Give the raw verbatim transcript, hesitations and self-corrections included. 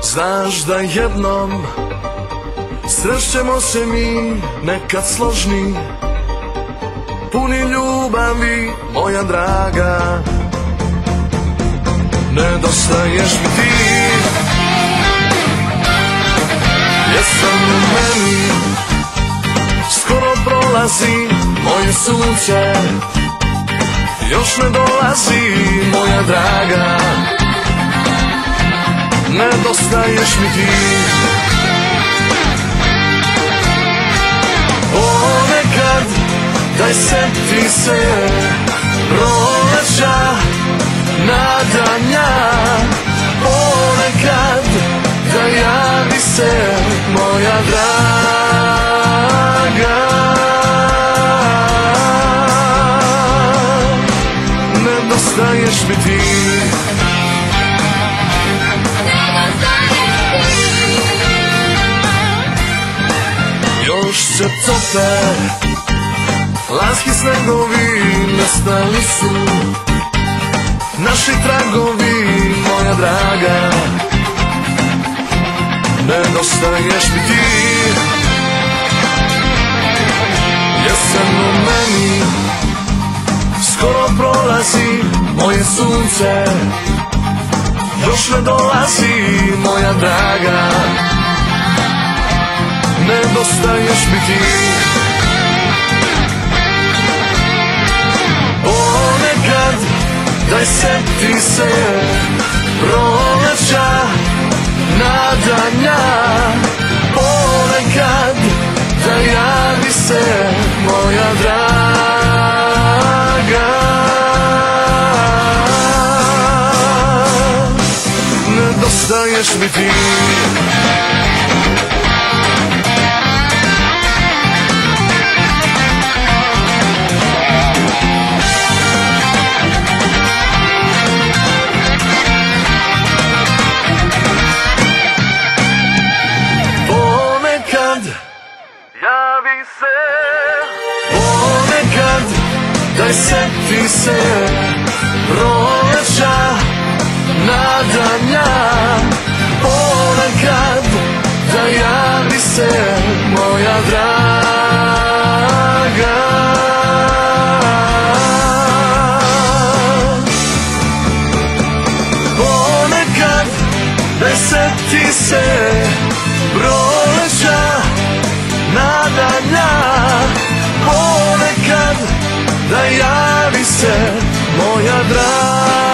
Znaš da jednom srećemo se mi, nekad složni, puni ljubavi, moja draga. Nedostaješ mi ti, jesam u meni, skoro prolazi moje sunce, još ne dolazi moja draga. Nedostaješ mi ti, ponekad daj seti se proleća, nadanja, ponekad da javi se moja draga. Nedostaješ mi ti, još se tope lanski snegovi, nestali su naši tragovi, moja draga. Nedostaješ mi ti, jesen u meni, skoro prolazi moje sunce, još ne dolazi moja draga. Nedostaješ mi ti, ponekad daj seti se proleća, nadanja, ponekad da javi se moja draga. Nedostaješ mi ti, javi se, ponekad daj seti se proleća, nadanja, ponekad da javi se moja draga. Ponekad daj seti se proleća, nadanja, ponekad da javi se moja draga.